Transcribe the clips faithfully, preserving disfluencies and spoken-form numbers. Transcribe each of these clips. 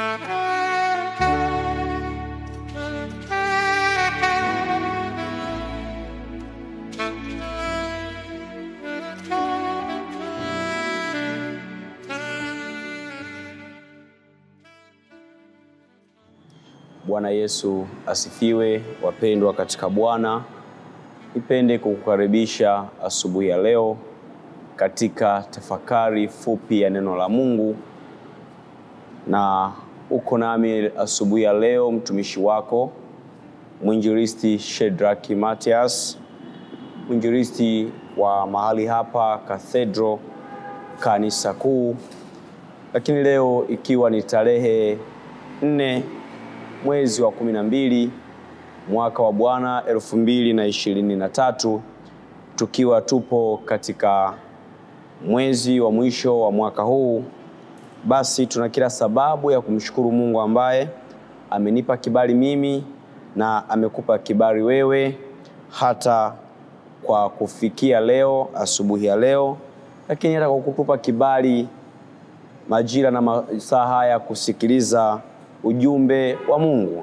Bwana Yesu asifiwe. Wapendwa katika Bwana, nipende kukukaribisha asubuhi ya leo katika tafakari fupi ya neno la Mungu. Na uko nami asubuhi ya leo mtumishi wako mwinjilisti Shedraki Matias, mwinjilisti wa mahali hapa Cathedral kanisa kuu. Lakini leo ikiwa ni tarehe nne mwezi wa kumi na mbili mwaka wa Bwana elfu mbili na ishirini na tatu, tukiwa tupo katika mwezi wa mwisho wa mwaka huu, basi tuna kila sababu ya kumshukuru Mungu ambaye amenipa kibali mimi na amekupa kibali wewe hata kwa kufikia leo asubuhi ya leo, lakini hata kwa kukupa kibali majira na masaa haya kusikiliza ujumbe wa Mungu.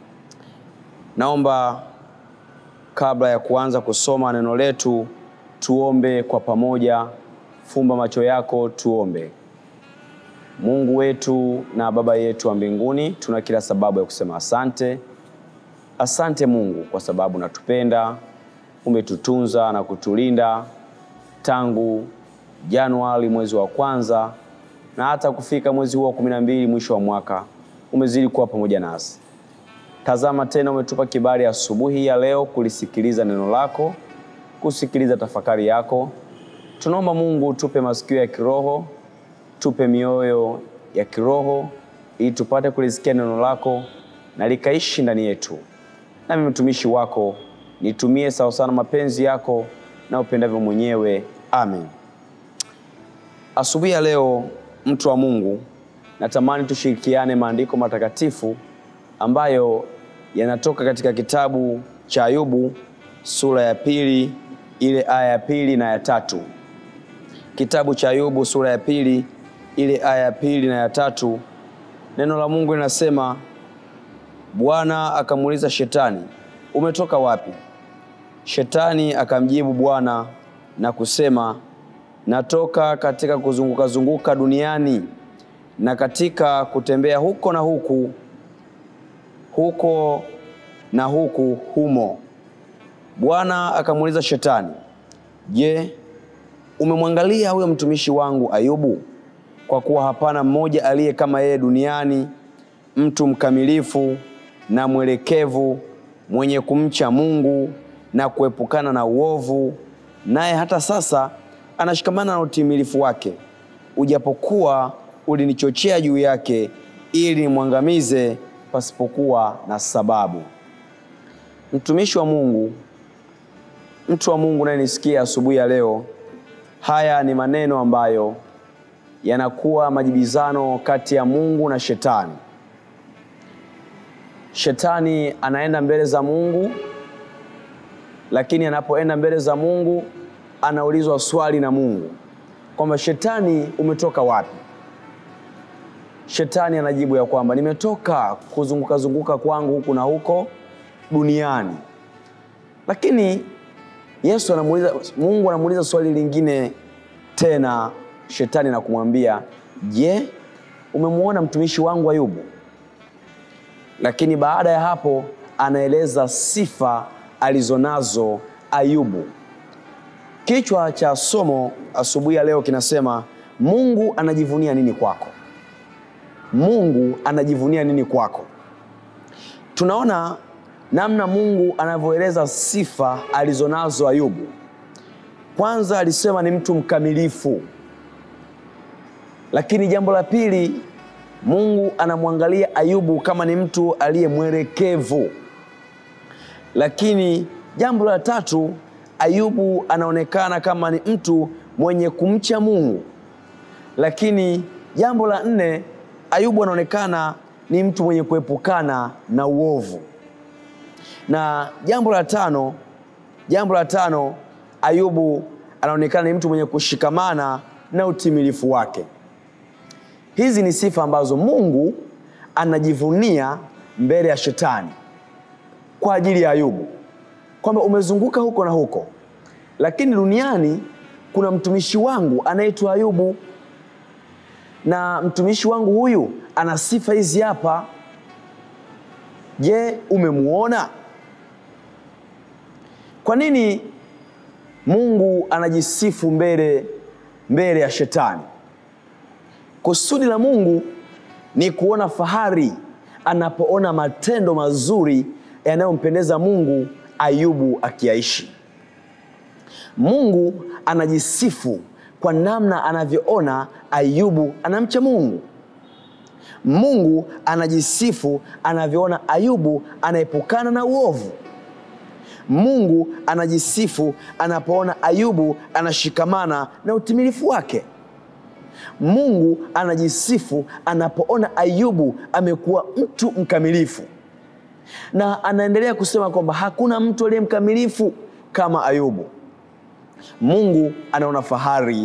Naomba kabla ya kuanza kusoma neno letu tuombe kwa pamoja. Fumba macho yako tuombe. Mungu wetu na Baba yetu wa mbinguni, tuna kila sababu ya kusema asante. Asante Mungu kwa sababu unatupenda, umetutunza na kutulinda tangu Januari mwezi wa kwanza na hata kufika mwezi huu wa kumi na mbili mwisho wa mwaka. Umezidi kuwa pamoja nasi. Tazama tena umetupa kibali asubuhi ya leo kulisikiliza neno lako, kusikiliza tafakari yako. Tunaomba Mungu tupe masikio ya kiroho, tupe mioyo ya kiroho ili tupate kulisikia neno lako na likaishi ndani yetu. Na mimi mtumishi wako nitumie sawa sana mapenzi yako na upendavyo mwenyewe. Amen. Asubuhi ya leo mtu wa Mungu, natamani tushirikiane maandiko matakatifu ambayo yanatoka katika kitabu cha Ayubu sura ya pili, ile aya ya pili na ya tatu. Kitabu cha Ayubu sura ya pili, ile aya ya pili na ya tatu. Neno la Mungu linasema, Bwana akamuuliza Shetani, umetoka wapi? Shetani akamjibu Bwana na kusema, natoka katika kuzunguka zunguka duniani na katika kutembea huko na huku, huko na huku humo. Bwana akamuuliza Shetani, je, umemwangalia huyo mtumishi wangu Ayubu? Kwa kuwa hapana mmoja aliye kama yeye duniani, mtu mkamilifu na mwelekevu, mwenye kumcha Mungu na kuepukana na uovu, naye hata sasa anashikamana na utimilifu wake. Ujapokuwa ulinichochea juu yake ili nimwangamize pasipokuwa na sababu. Mtumishi wa Mungu, mtu wa Mungu unayenisikia asubuhi ya leo, haya ni maneno ambayo yanakuwa majibizano kati ya Mungu na Shetani. Shetani anaenda mbele za Mungu, lakini anapoenda mbele za Mungu anaulizwa swali na Mungu kwamba Shetani, umetoka wapi? Shetani anajibu ya kwamba nimetoka kuzunguka zunguka kwangu huku na huko duniani. Lakini Yesu anamuuliza, Mungu anamuuliza swali lingine tena Shetani na kumwambia, je, umemuona mtumishi wangu Ayubu? Lakini baada ya hapo anaeleza sifa alizonazo Ayubu. Kichwa cha somo asubuhi ya leo kinasema, Mungu anajivunia nini kwako? Mungu anajivunia nini kwako? Tunaona namna Mungu anavyoeleza sifa alizonazo Ayubu. Kwanza alisema ni mtu mkamilifu. Lakini jambo la pili, Mungu anamwangalia Ayubu kama ni mtu aliye mwelekevu. Lakini jambo la tatu, Ayubu anaonekana kama ni mtu mwenye kumcha Mungu. Lakini jambo la nne, Ayubu anaonekana ni mtu mwenye kuepukana na uovu. Na jambo la tano, jambo la tano, Ayubu anaonekana ni mtu mwenye kushikamana na utimilifu wake. Hizi ni sifa ambazo Mungu anajivunia mbele ya shetani kwa ajili ya Ayubu, kwamba umezunguka huko na huko, lakini duniani kuna mtumishi wangu anaitwa Ayubu, na mtumishi wangu huyu ana sifa hizi hapa. Je, umemuona? Kwa nini Mungu anajisifu mbele mbele ya shetani? Kusudi la Mungu ni kuona fahari anapoona matendo mazuri yanayompendeza Mungu Ayubu akiaishi. Mungu anajisifu kwa namna anavyoona Ayubu anamcha Mungu. Mungu anajisifu anavyoona Ayubu anaepukana na uovu. Mungu anajisifu anapoona Ayubu anashikamana na utimilifu wake. Mungu anajisifu anapoona Ayubu amekuwa mtu mkamilifu. Na anaendelea kusema kwamba hakuna mtu aliye mkamilifu kama Ayubu. Mungu anaona fahari.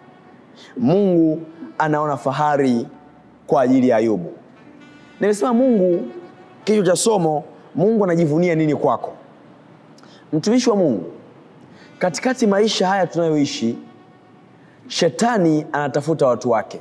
Mungu anaona fahari kwa ajili ya Ayubu. Nimesema Mungu, kichwa cha somo, Mungu anajivunia nini kwako? Mtumishi wa Mungu, katikati maisha haya tunayoishi, shetani anatafuta watu wake,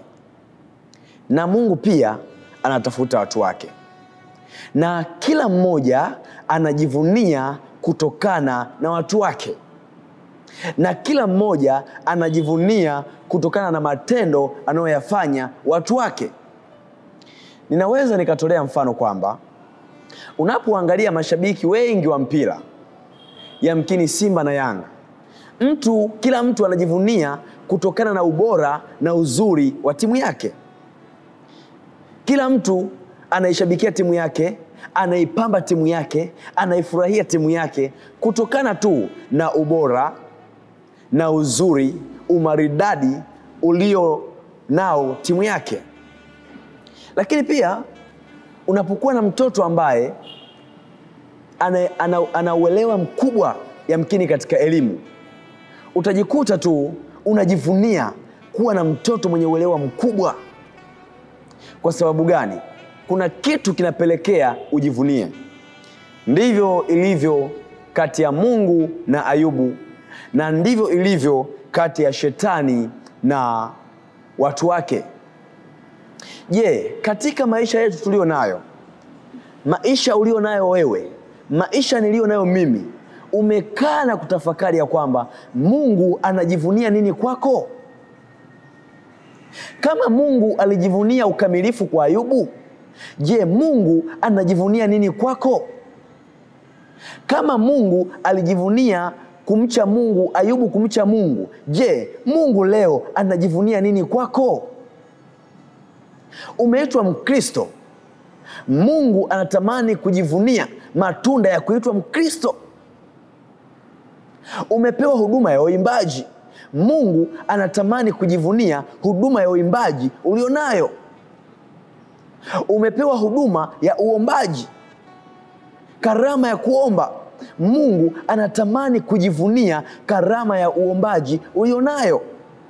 na Mungu pia anatafuta watu wake, na kila mmoja anajivunia kutokana na watu wake, na kila mmoja anajivunia kutokana na matendo anayoyafanya watu wake. Ninaweza nikatolea mfano kwamba unapoangalia mashabiki wengi wa mpira, yamkini Simba na Yanga, mtu kila mtu anajivunia kutokana na ubora na uzuri wa timu yake. Kila mtu anaishabikia timu yake, anaipamba timu yake, anaifurahia timu yake kutokana tu na ubora na uzuri, umaridadi ulio nao timu yake. Lakini pia unapokuwa na mtoto ambaye ana, ana, ana uelewa mkubwa yamkini katika elimu, utajikuta tu unajivunia kuwa na mtoto mwenye uelewa mkubwa. Kwa sababu gani? Kuna kitu kinapelekea ujivunie. Ndivyo ilivyo kati ya Mungu na Ayubu, na ndivyo ilivyo kati ya shetani na watu wake. Je, katika maisha yetu tulio nayo, maisha ulio nayo wewe, maisha nilio nayo mimi, umekaa na kutafakari ya kwamba Mungu anajivunia nini kwako? Kama Mungu alijivunia ukamilifu kwa Ayubu, je, Mungu anajivunia nini kwako? Kama Mungu alijivunia kumcha Mungu, Ayubu kumcha Mungu, je, Mungu leo anajivunia nini kwako? Umeitwa Mkristo. Mungu anatamani kujivunia matunda ya kuitwa Mkristo. Umepewa huduma ya uimbaji. Mungu anatamani kujivunia huduma ya uimbaji ulionayo. Umepewa huduma ya uombaji, karama ya kuomba. Mungu anatamani kujivunia karama ya uombaji ulionayo.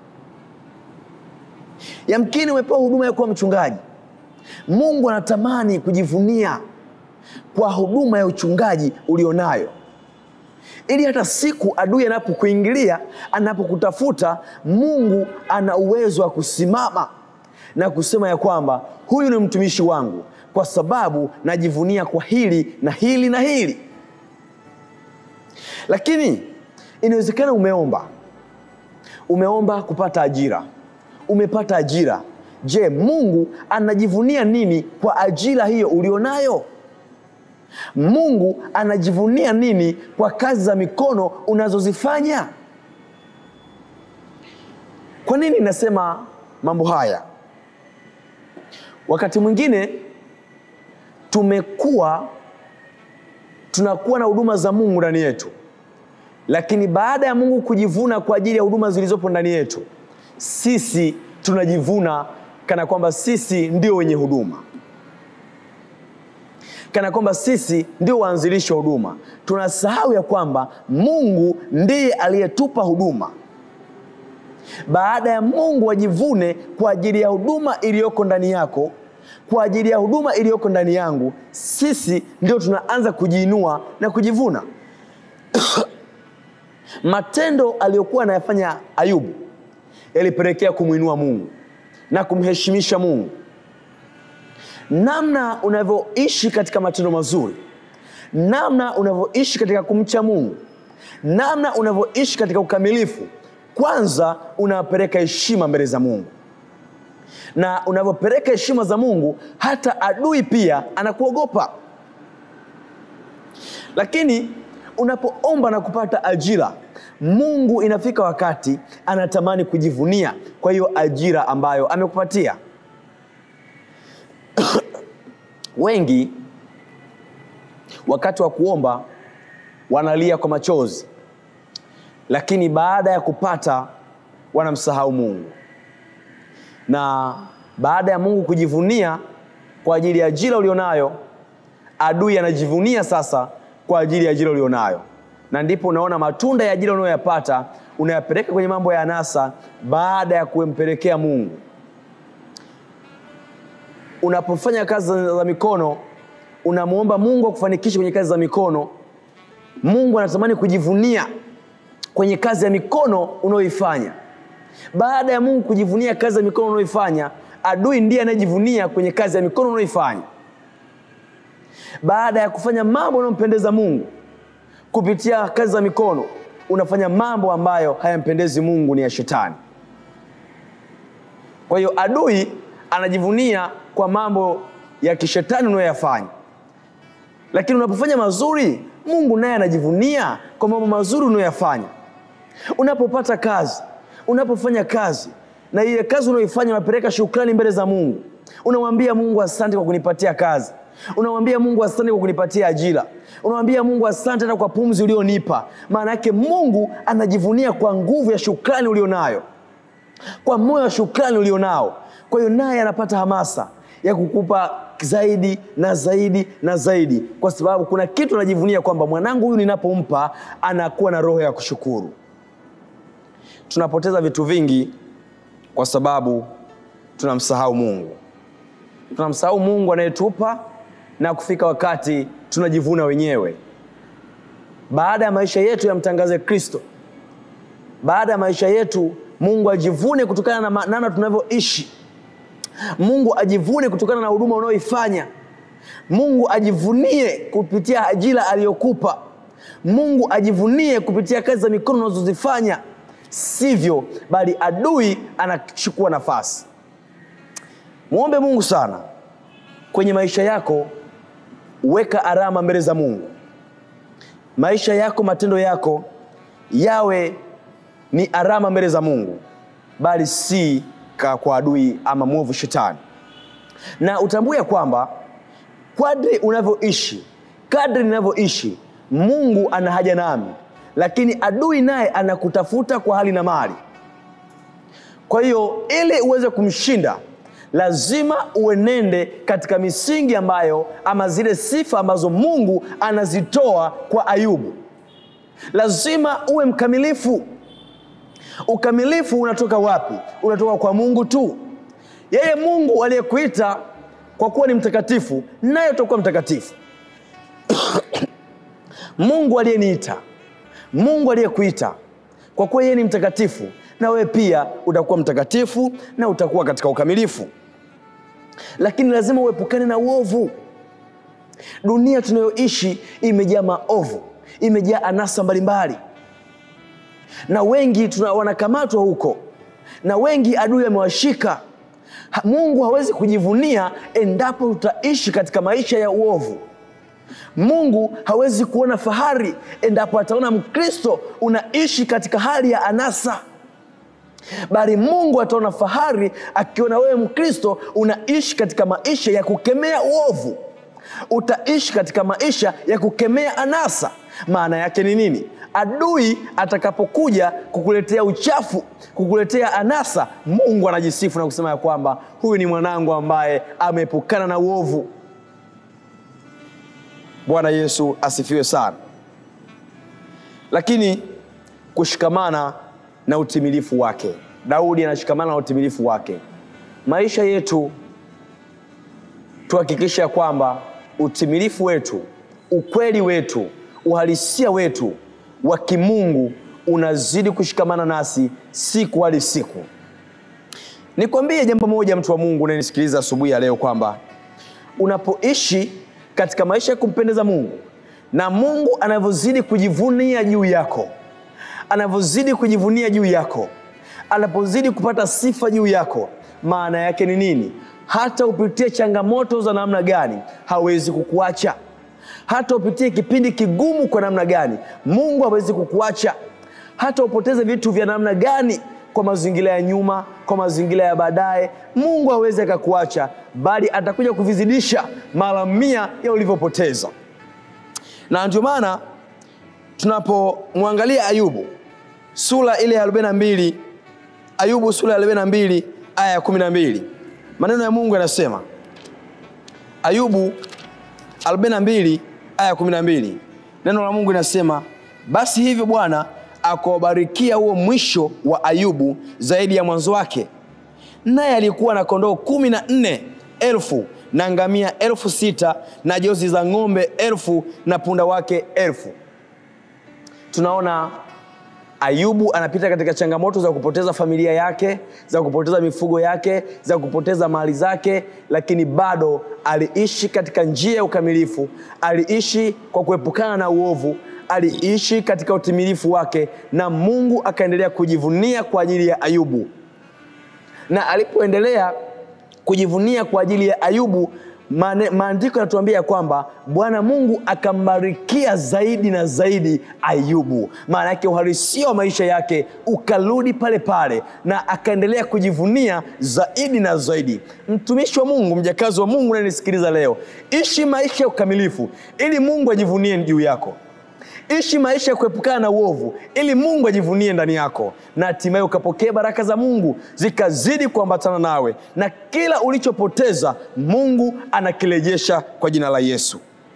Yamkini umepewa huduma ya kuwa mchungaji. Mungu anatamani kujivunia kwa huduma ya uchungaji ulionayo, ili hata siku adui anapokuingilia, anapokutafuta, Mungu ana uwezo wa kusimama na kusema ya kwamba huyu ni mtumishi wangu, kwa sababu najivunia kwa hili na hili na hili. Lakini inawezekana umeomba umeomba kupata ajira, umepata ajira. Je, Mungu anajivunia nini kwa ajira hiyo ulionayo? Mungu anajivunia nini kwa kazi za mikono unazozifanya? Kwa nini nasema mambo haya? Wakati mwingine tumekuwa tunakuwa na huduma za Mungu ndani yetu, lakini baada ya Mungu kujivuna kwa ajili ya huduma zilizopo ndani yetu, sisi tunajivuna kana kwamba sisi ndio wenye huduma, kana kwamba sisi ndio waanzilishi wa huduma. Tunasahau ya kwamba Mungu ndiye aliyetupa huduma. Baada ya Mungu ajivune kwa ajili ya huduma iliyoko ndani yako, kwa ajili ya huduma iliyoko ndani yangu, sisi ndio tunaanza kujiinua na kujivuna. Matendo aliyokuwa anayafanya Ayubu yalipelekea kumuinua Mungu na kumheshimisha Mungu. Namna unavyoishi katika matendo mazuri, namna unavyoishi katika kumcha Mungu, namna unavyoishi katika ukamilifu, kwanza unapeleka heshima mbele za Mungu. Na unavyopeleka heshima za Mungu, hata adui pia anakuogopa. Lakini unapoomba na kupata ajira, Mungu inafika wakati anatamani kujivunia kwa hiyo ajira ambayo amekupatia. Wengi wakati wa kuomba wanalia kwa machozi, lakini baada ya kupata wanamsahau Mungu. Na baada ya Mungu kujivunia kwa ajili ya ajira ulionayo, adui anajivunia sasa kwa ajili ya ajira ulionayo. Na ndipo unaona matunda ya ajira unayoyapata unayapeleka kwenye mambo ya anasa baada ya kumpelekea Mungu. Unapofanya kazi za mikono, unamuomba Mungu akufanikishe kwenye kazi za mikono, Mungu anatamani kujivunia kwenye kazi ya mikono unayoifanya. Baada ya Mungu kujivunia kazi ya mikono unayoifanya, adui ndiye anayejivunia kwenye kazi ya mikono unayoifanya. Baada ya kufanya mambo yanayompendeza Mungu kupitia kazi za mikono, unafanya mambo ambayo hayampendezi Mungu, ni ya shetani. Kwa hiyo adui anajivunia kwa mambo ya kishetani unayoyafanya. Lakini unapofanya mazuri, Mungu naye anajivunia kwa mambo mazuri unayoyafanya. Unapopata kazi, unapofanya kazi, na ile kazi unayoifanya unapeleka shukrani mbele za Mungu. Unamwambia Mungu asante kwa kunipatia kazi. Unamwambia Mungu asante kwa kunipatia ajira. Unamwambia Mungu asante hata kwa pumzi ulionipa. Maana yake Mungu anajivunia kwa nguvu ya shukrani ulionayo, kwa moyo wa shukrani ulionao. Kwa hiyo naye anapata hamasa ya kukupa zaidi na zaidi na zaidi, kwa sababu kuna kitu anajivunia kwamba mwanangu huyu ninapompa anakuwa na roho ya kushukuru. Tunapoteza vitu vingi kwa sababu tunamsahau Mungu. Tunamsahau Mungu anayetupa, na kufika wakati tunajivuna wenyewe. Baada ya maisha yetu yamtangaze Kristo, baada ya maisha yetu Mungu ajivune kutokana na namna tunavyoishi. Mungu ajivune kutokana na huduma unayoifanya. Mungu ajivunie kupitia ajira aliyokupa. Mungu ajivunie kupitia kazi za mikono unazozifanya. Sivyo, bali adui anachukua nafasi. Muombe Mungu sana kwenye maisha yako. Weka alama mbele za Mungu. Maisha yako, matendo yako yawe ni alama mbele za Mungu, bali si kwa adui ama mwovu shetani. Na utambue kwamba kadri unavyoishi, kadri ninavyoishi, Mungu ana haja nami, lakini adui naye anakutafuta kwa hali na mali. Kwa hiyo ili uweze kumshinda, lazima uenende katika misingi ambayo, ama zile sifa ambazo Mungu anazitoa kwa Ayubu. Lazima uwe mkamilifu. Ukamilifu unatoka wapi? Unatoka kwa Mungu tu. Yeye Mungu aliyekuita kwa kuwa ni mtakatifu, naye utakuwa mtakatifu. Mungu aliyeniita, Mungu aliyekuita, kwa kuwa yeye ni mtakatifu, na wewe pia utakuwa mtakatifu na utakuwa katika ukamilifu. Lakini lazima uepukane na uovu. Dunia tunayoishi imejaa maovu, imejaa anasa mbalimbali, na wengi tuna wanakamatwa huko, na wengi adui amewashika. Mungu hawezi kujivunia endapo utaishi katika maisha ya uovu. Mungu hawezi kuona fahari endapo ataona Mkristo unaishi katika hali ya anasa. Bali Mungu ataona fahari akiona wewe Mkristo unaishi katika maisha ya kukemea uovu. Utaishi katika maisha ya kukemea anasa. Maana yake ni nini? Adui atakapokuja kukuletea uchafu, kukuletea anasa, Mungu anajisifu na kusema ya kwamba huyu ni mwanangu ambaye ameepukana na uovu. Bwana Yesu asifiwe sana. Lakini kushikamana na utimilifu wake. Daudi anashikamana na utimilifu wake. Maisha yetu tuhakikisha kwamba utimilifu wetu, ukweli wetu, uhalisia wetu wa kimungu unazidi kushikamana nasi siku hadi siku. Nikwambie jambo moja, mtu wa Mungu unayenisikiliza asubuhi ya leo, kwamba unapoishi katika maisha ya kumpendeza Mungu, na Mungu anavyozidi kujivunia juu yako, anavyozidi kujivunia juu yako, anapozidi kupata sifa juu yako, maana yake ni nini? Hata upitie changamoto za namna gani, hawezi kukuacha. Hata upitie kipindi kigumu kwa namna gani, Mungu hawezi kukuacha. Hata upoteze vitu vya namna gani, kwa mazingira ya nyuma, kwa mazingira ya baadaye, Mungu hawezi akakuacha, bali atakuja kuvizidisha mara mia ya ulivyopoteza. Na ndio maana tunapomwangalia Ayubu sura ile ya arobaini na mbili, Ayubu sura ya arobaini na mbili aya ya kumi na mbili, maneno ya Mungu yanasema, Ayubu arobaini na mbili aya ya kumi na mbili, neno la Mungu linasema, basi hivyo Bwana akawabarikia huo mwisho wa Ayubu zaidi ya mwanzo wake. Naye alikuwa na kondoo kumi na nne elfu na ngamia elfu sita na jozi za ng'ombe elfu na punda wake elfu. Tunaona Ayubu anapita katika changamoto za kupoteza familia yake, za kupoteza mifugo yake, za kupoteza mali zake, lakini bado aliishi katika njia ya ukamilifu, aliishi kwa kuepukana na uovu, aliishi katika utimilifu wake, na Mungu akaendelea kujivunia kwa ajili ya Ayubu. Na alipoendelea kujivunia kwa ajili ya Ayubu, maandiko yanatuambia kwamba Bwana Mungu akambarikia zaidi na zaidi Ayubu. Maana yake uhalisia wa maisha yake ukarudi pale pale, na akaendelea kujivunia zaidi na zaidi. Mtumishi wa Mungu, mjakazi wa Mungu unanisikiliza leo, ishi maisha ya ukamilifu ili Mungu ajivunie juu yako. Ishi maisha ya kuepukana na uovu ili Mungu ajivunie ndani yako, na hatimaye ukapokea baraka za Mungu zikazidi kuambatana nawe, na kila ulichopoteza Mungu anakirejesha kwa jina la Yesu.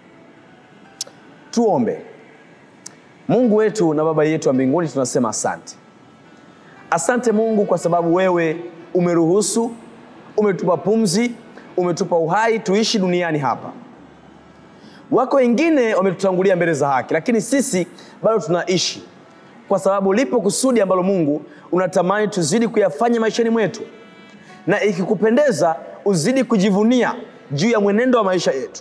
Tuombe. Mungu wetu na Baba yetu wa mbinguni, tunasema asante. Asante Mungu kwa sababu wewe umeruhusu, umetupa pumzi, umetupa uhai tuishi duniani hapa. Wako wengine wametutangulia mbele za haki, lakini sisi bado tunaishi kwa sababu lipo kusudi ambalo Mungu unatamani tuzidi kuyafanya maishani mwetu, na ikikupendeza uzidi kujivunia juu ya mwenendo wa maisha yetu.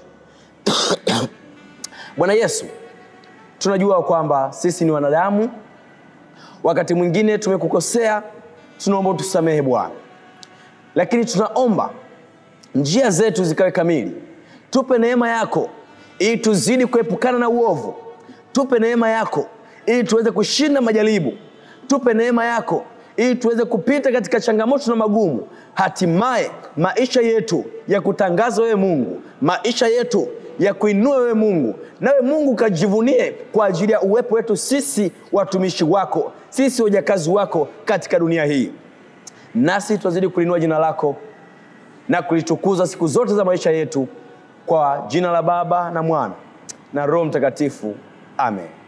Bwana Yesu, tunajua kwamba sisi ni wanadamu, wakati mwingine tumekukosea, tunaomba utusamehe Bwana, lakini tunaomba njia zetu zikawe kamili. Tupe neema yako ili tuzidi kuepukana na uovu. Tupe neema yako ili tuweze kushinda majaribu. Tupe neema yako ili tuweze kupita katika changamoto na magumu. Hatimaye maisha yetu ya kutangaza wewe Mungu, maisha yetu ya kuinua wewe Mungu, nawe Mungu kajivunie kwa ajili ya uwepo wetu sisi watumishi wako, sisi wajakazi wako katika dunia hii. Nasi tuzidi kulinua jina lako na kulitukuza siku zote za maisha yetu, kwa jina la Baba na Mwana na Roho Mtakatifu. Amen.